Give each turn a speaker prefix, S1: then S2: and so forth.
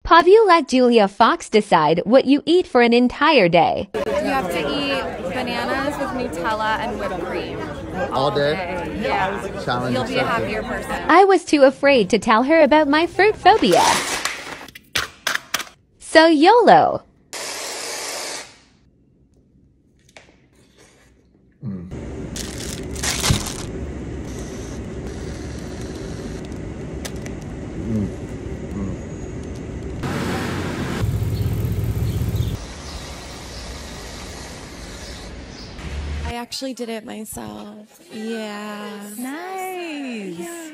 S1: Have you let Julia Fox decide what you eat for an entire day?
S2: You have to eat bananas with Nutella and whipped cream.
S3: All day?
S2: Yeah.
S3: Challenge
S2: You'll be a
S3: accepted.
S2: happier person.
S1: I was too afraid to tell her about my fruit phobia. So YOLO.
S4: I actually did it myself. Yeah.
S5: Nice.